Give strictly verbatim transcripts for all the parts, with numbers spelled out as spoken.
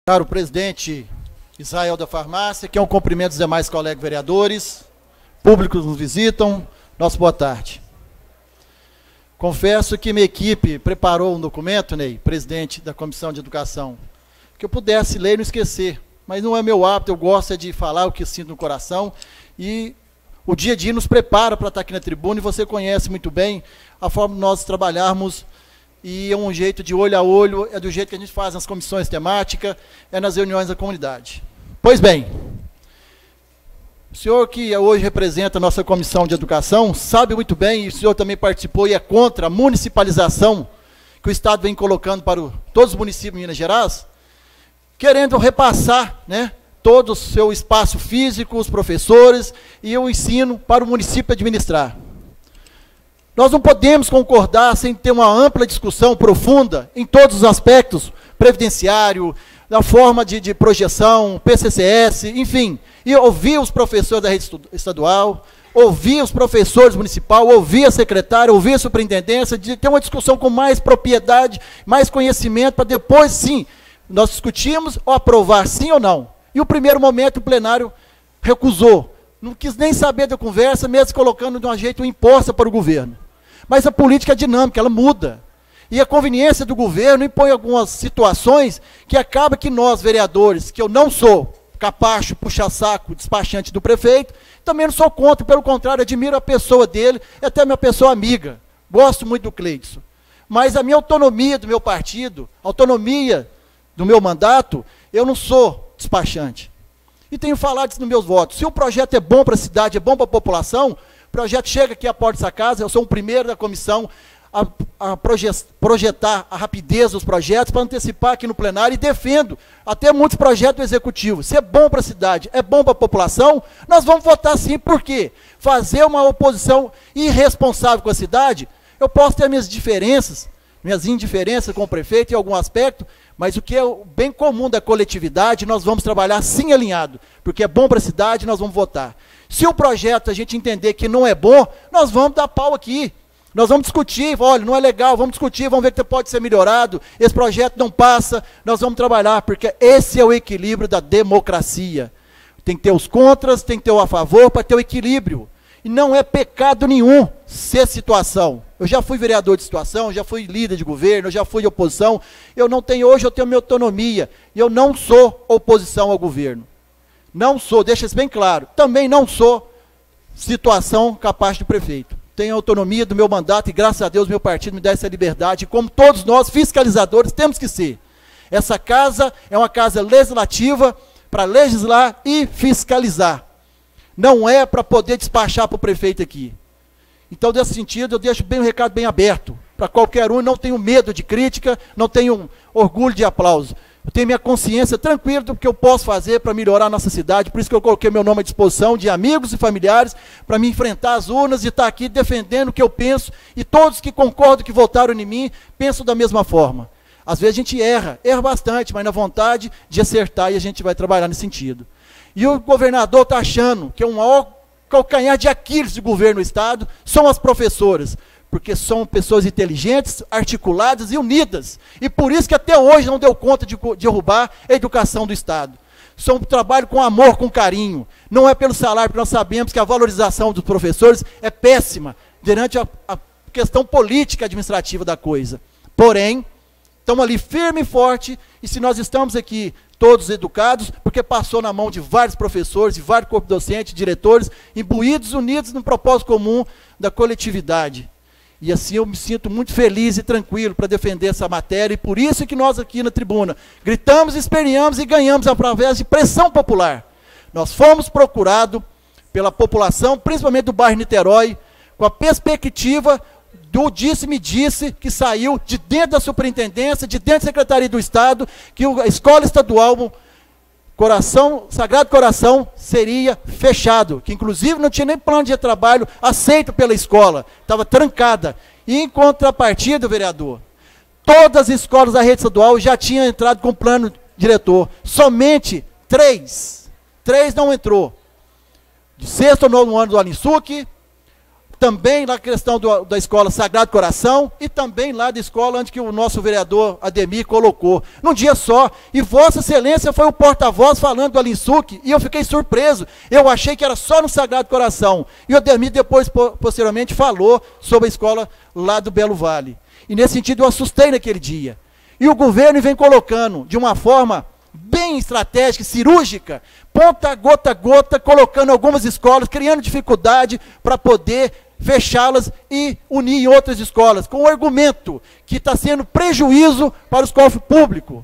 Caro presidente Israel da Farmácia, que é um cumprimento dos demais colegas vereadores, públicos nos visitam, nossa boa tarde. Confesso que minha equipe preparou um documento, Ney, presidente da Comissão de Educação, que eu pudesse ler e não esquecer, mas não é meu hábito, eu gosto de falar o que sinto no coração, e o dia a dia nos prepara para estar aqui na tribuna, e você conhece muito bem a forma de nós trabalharmos, e é um jeito de olho a olho, é do jeito que a gente faz nas comissões temáticas, é nas reuniões da comunidade. Pois bem, o senhor que hoje representa a nossa Comissão de Educação, sabe muito bem, e o senhor também participou e é contra a municipalização que o Estado vem colocando para o, todos os municípios de Minas Gerais, querendo repassar, né, todo o seu espaço físico, os professores e o ensino para o município administrar. Nós não podemos concordar sem ter uma ampla discussão profunda em todos os aspectos, previdenciário, da forma de, de projeção, P C C S, enfim, e ouvir os professores da rede estadual, ouvir os professores municipais, ouvir a secretária, ouvir a superintendência, de ter uma discussão com mais propriedade, mais conhecimento, para depois, sim, nós discutirmos ou aprovar sim ou não. E o primeiro momento o plenário recusou, não quis nem saber da conversa, mesmo colocando de um jeito imposta para o governo. Mas a política é dinâmica, ela muda. E a conveniência do governo impõe algumas situações que acaba que nós, vereadores, que eu não sou capacho, puxa-saco, despachante do prefeito, também não sou contra, pelo contrário, admiro a pessoa dele, é até minha pessoa amiga. Gosto muito do Cleidson. Mas a minha autonomia do meu partido, a autonomia do meu mandato, eu não sou despachante. E tenho falado isso nos meus votos. Se o projeto é bom para a cidade, é bom para a população, o projeto chega aqui à porta dessa casa, eu sou o primeiro da comissão a, a projetar a rapidez dos projetos para antecipar aqui no plenário e defendo até muitos projetos do executivo. Se é bom para a cidade, é bom para a população, nós vamos votar sim. Por quê? Fazer uma oposição irresponsável com a cidade, eu posso ter minhas diferenças, minhas indiferenças com o prefeito em algum aspecto, mas o que é o bem comum da coletividade, nós vamos trabalhar sim alinhado, porque é bom para a cidade, nós vamos votar. Se o projeto a gente entender que não é bom, nós vamos dar pau aqui. Nós vamos discutir, olha, não é legal, vamos discutir, vamos ver que pode ser melhorado, esse projeto não passa, nós vamos trabalhar, porque esse é o equilíbrio da democracia. Tem que ter os contras, tem que ter o a favor, para ter o equilíbrio. E não é pecado nenhum ser situação. Eu já fui vereador de situação, já fui líder de governo, já fui de oposição, eu não tenho, hoje eu tenho minha autonomia, e eu não sou oposição ao governo. Não sou, deixa isso bem claro, também não sou situação capaz de prefeito. Tenho autonomia do meu mandato e graças a Deus meu partido me dá essa liberdade, como todos nós, fiscalizadores, temos que ser. Essa casa é uma casa legislativa para legislar e fiscalizar. Não é para poder despachar para o prefeito aqui. Então, nesse sentido, eu deixo bem o recado bem aberto, para qualquer um, não tenho medo de crítica, não tenho orgulho de aplauso. Eu tenho minha consciência tranquila do que eu posso fazer para melhorar a nossa cidade, por isso que eu coloquei meu nome à disposição de amigos e familiares, para me enfrentar as urnas e estar aqui defendendo o que eu penso, e todos que concordam, que votaram em mim, pensam da mesma forma. Às vezes a gente erra, erra bastante, mas na vontade de acertar, e a gente vai trabalhar nesse sentido. E o governador está achando que é um maior calcanhar de Aquiles do governo do Estado, são as professoras, porque são pessoas inteligentes, articuladas e unidas. E por isso que até hoje não deu conta de derrubar a educação do Estado. São um trabalho com amor, com carinho. Não é pelo salário, porque nós sabemos que a valorização dos professores é péssima, durante a, a questão política administrativa da coisa. Porém, estamos ali firme e forte, e se nós estamos aqui todos educados, porque passou na mão de vários professores, de vários corpos docentes, diretores, imbuídos, unidos no propósito comum da coletividade. E assim eu me sinto muito feliz e tranquilo para defender essa matéria, e por isso que nós aqui na tribuna gritamos, esperneamos e ganhamos através de pressão popular. Nós fomos procurados pela população, principalmente do bairro Niterói, com a perspectiva do disse-me-disse que saiu de dentro da superintendência, de dentro da Secretaria do Estado, que a escola estadual Coração, Sagrado Coração seria fechado, que inclusive não tinha nem plano de trabalho aceito pela escola, estava trancada. E em contrapartida, vereador, todas as escolas da rede estadual já tinham entrado com plano diretor, somente três, três não entrou. De sexto ou nono ano do Alinsuc, também na questão do, da escola Sagrado Coração e também lá da escola onde que o nosso vereador Ademir colocou, num dia só. E Vossa Excelência foi o porta-voz falando do Alinsuc, e eu fiquei surpreso. Eu achei que era só no Sagrado Coração. E o Ademir depois, posteriormente, falou sobre a escola lá do Belo Vale. E nesse sentido eu assustei naquele dia. E o governo vem colocando de uma forma bem estratégica, cirúrgica, ponta, gota a gota, colocando algumas escolas, criando dificuldade para poder fechá-las e unir em outras escolas, com o argumento que está sendo prejuízo para os cofres públicos.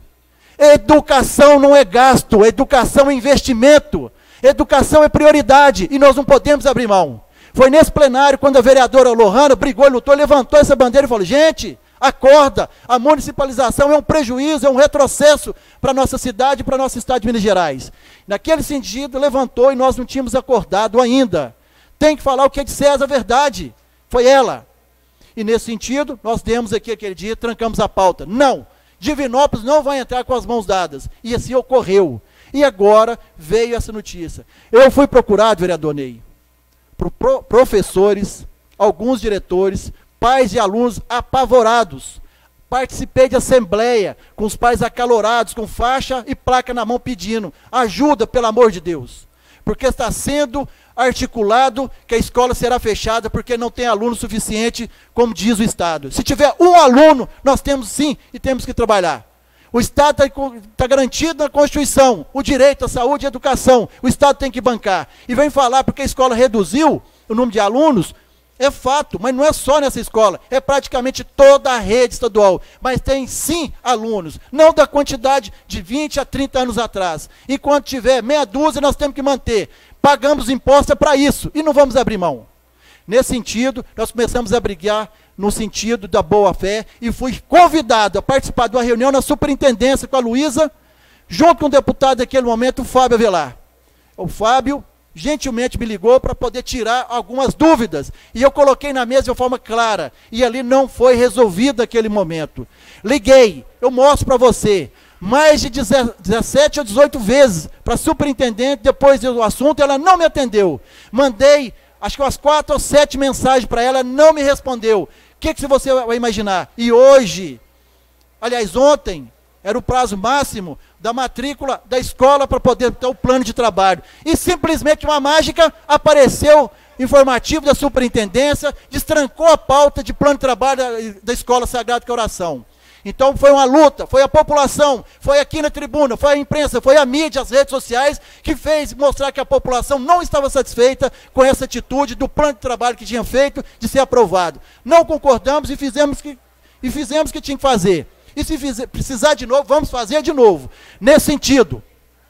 Educação não é gasto, educação é investimento, educação é prioridade, e nós não podemos abrir mão. Foi nesse plenário, quando a vereadora Lohana brigou e lutou, levantou essa bandeira e falou, gente, acorda, a municipalização é um prejuízo, é um retrocesso para a nossa cidade e para o nosso estado de Minas Gerais. Naquele sentido, levantou e nós não tínhamos acordado ainda. Tem que falar o que é de César a verdade. Foi ela. E nesse sentido, nós demos aqui aquele dia, trancamos a pauta. Não, Divinópolis não vai entrar com as mãos dadas. E assim ocorreu. E agora veio essa notícia. Eu fui procurado, vereador Ney, por pro, professores, alguns diretores, pais e alunos apavorados. Participei de assembleia, com os pais acalorados, com faixa e placa na mão pedindo ajuda, pelo amor de Deus. Porque está sendo articulado que a escola será fechada porque não tem aluno suficiente, como diz o Estado. Se tiver um aluno, nós temos sim e temos que trabalhar. O Estado está tá garantido na Constituição, o direito à saúde e à educação, o Estado tem que bancar. E vem falar porque a escola reduziu o número de alunos, é fato, mas não é só nessa escola, é praticamente toda a rede estadual. Mas tem sim alunos, não da quantidade de vinte a trinta anos atrás. Enquanto tiver meia dúzia, nós temos que manter. Pagamos imposto para isso e não vamos abrir mão. Nesse sentido, nós começamos a brigar no sentido da boa-fé e fui convidado a participar de uma reunião na superintendência com a Luísa, junto com o deputado naquele momento, o Fábio Avelar. O Fábio gentilmente me ligou para poder tirar algumas dúvidas, e eu coloquei na mesa de uma forma clara, e ali não foi resolvido aquele momento. Liguei, eu mostro para você, mais de dezessete ou dezoito vezes para a superintendente, depois do assunto, ela não me atendeu. Mandei, acho que umas quatro ou sete mensagens para ela, não me respondeu. O que, que você vai imaginar? E hoje, aliás, ontem, era o prazo máximo da matrícula da escola para poder ter o plano de trabalho. E simplesmente uma mágica apareceu informativo da superintendência, destrancou a pauta de plano de trabalho da, da Escola Sagrado Coração. Então foi uma luta, foi a população, foi aqui na tribuna, foi a imprensa, foi a mídia, as redes sociais, que fez mostrar que a população não estava satisfeita com essa atitude do plano de trabalho que tinha feito de ser aprovado. Não concordamos e fizemos que, e fizemos o que tinha que fazer. E se fizer, precisar de novo, vamos fazer de novo. Nesse sentido,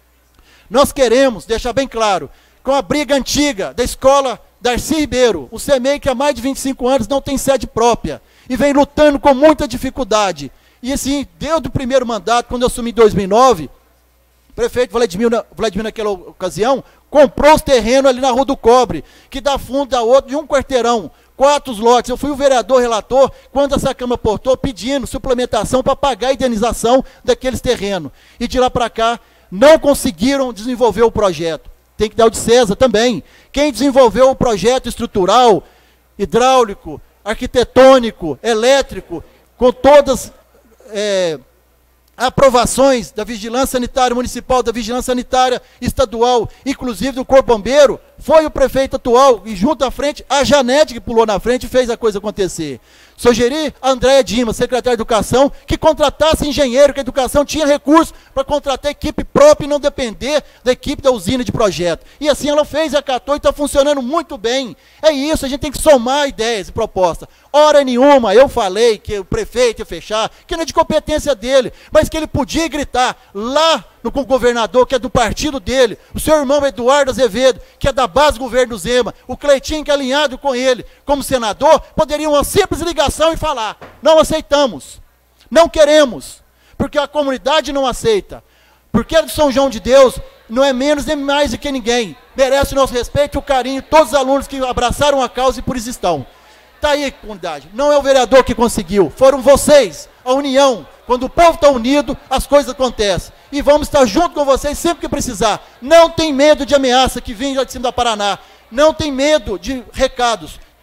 nós queremos deixar bem claro, com a briga antiga da escola Darcy Ribeiro, o CEMEI, que há mais de vinte e cinco anos não tem sede própria, e vem lutando com muita dificuldade. E assim, desde o primeiro mandato, quando eu assumi em dois mil e nove, o prefeito Vladimir, Vladimir naquela ocasião, comprou os terrenos ali na Rua do Cobre, que dá fundo a outro de um quarteirão, quatro lotes. Eu fui o vereador relator, quando essa Câmara portou, pedindo suplementação para pagar a indenização daqueles terrenos. E de lá para cá, não conseguiram desenvolver o projeto. Tem que dar o de César também. Quem desenvolveu o projeto estrutural, hidráulico, arquitetônico, elétrico, com todas é, aprovações da Vigilância Sanitária Municipal, da Vigilância Sanitária Estadual, inclusive do Corpo Bombeiro, foi o prefeito atual, e junto à frente, a Janete, que pulou na frente e fez a coisa acontecer. Sugeri a Andréia Dimas, secretária de Educação, que contratasse engenheiro, que a educação tinha recurso para contratar equipe própria e não depender da equipe da usina de projeto. E assim ela fez, acatou e está funcionando muito bem. É isso, a gente tem que somar ideias e propostas. Hora nenhuma eu falei que o prefeito ia fechar, que não é de competência dele, mas que ele podia gritar lá no com o governador, que é do partido dele, o seu irmão Eduardo Azevedo, que é da base do governo Zema, o Cleitinho, que é alinhado com ele como senador, poderiam uma simples ligação e falar, não aceitamos, não queremos, porque a comunidade não aceita, porque é de São João de Deus, não é menos nem mais do que ninguém, merece o nosso respeito e o carinho, todos os alunos que abraçaram a causa e por isso estão. Está aí, comunidade, não é o vereador que conseguiu, foram vocês, a união. Quando o povo está unido, as coisas acontecem. E vamos estar junto com vocês sempre que precisar. Não tem medo de ameaça que vem lá de cima da Paraná. Não tem medo de recados.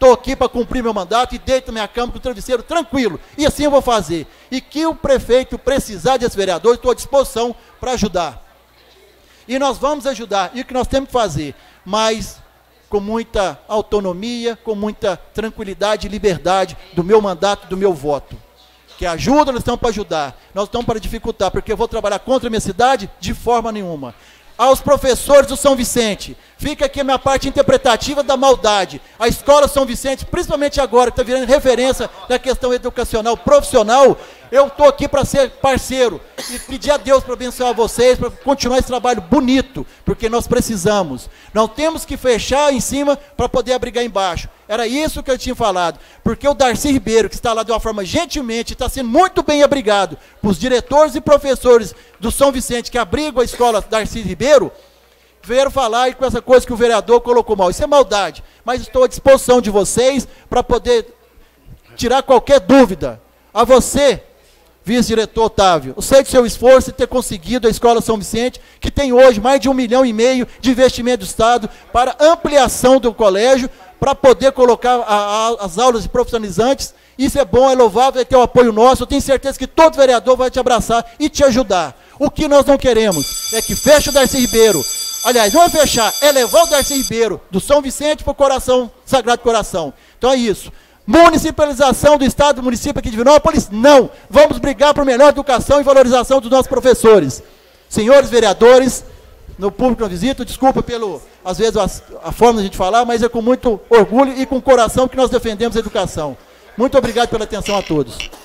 estou aqui para cumprir meu mandato e deito na minha cama com o travesseiro tranquilo. E assim eu vou fazer. E que o prefeito precisar desse vereador, estou à disposição para ajudar. E nós vamos ajudar, e o que nós temos que fazer, mas com muita autonomia, com muita tranquilidade e liberdade do meu mandato, do meu voto. Que ajuda, nós estamos para ajudar, nós estamos para dificultar, porque eu vou trabalhar contra a minha cidade de forma nenhuma. Aos professores do São Vicente, fica aqui a minha parte interpretativa da maldade. A Escola São Vicente, principalmente agora, que está virando referência na questão educacional profissional, eu estou aqui para ser parceiro e pedir a Deus para abençoar vocês, para continuar esse trabalho bonito, porque nós precisamos. Não temos que fechar em cima para poder abrigar embaixo. Era isso que eu tinha falado, porque o Darcy Ribeiro, que está lá de uma forma gentilmente, está sendo muito bem abrigado por os diretores e professores do São Vicente, que abrigam a escola Darcy Ribeiro, vieram falar e com essa coisa que o vereador colocou mal. Isso é maldade, mas estou à disposição de vocês para poder tirar qualquer dúvida. A você, vice-diretor Otávio, eu sei do seu esforço de ter conseguido a Escola São Vicente, que tem hoje mais de um milhão e meio de investimento do Estado para ampliação do colégio, para poder colocar a, a, as aulas de profissionalizantes. Isso é bom, é louvável, vai ter o apoio nosso. Eu tenho certeza que todo vereador vai te abraçar e te ajudar. O que nós não queremos é que feche o Darcy Ribeiro. Aliás, não é fechar, é levar o Darcy Ribeiro do São Vicente para o Coração, Sagrado Coração. Então é isso. Municipalização do Estado do município aqui de Divinópolis? Não. Vamos brigar por melhor educação e valorização dos nossos professores. Senhores vereadores, no público não visito, desculpa pelo, às vezes, a, a forma de a gente falar, mas é com muito orgulho e com coração que nós defendemos a educação. Muito obrigado pela atenção a todos.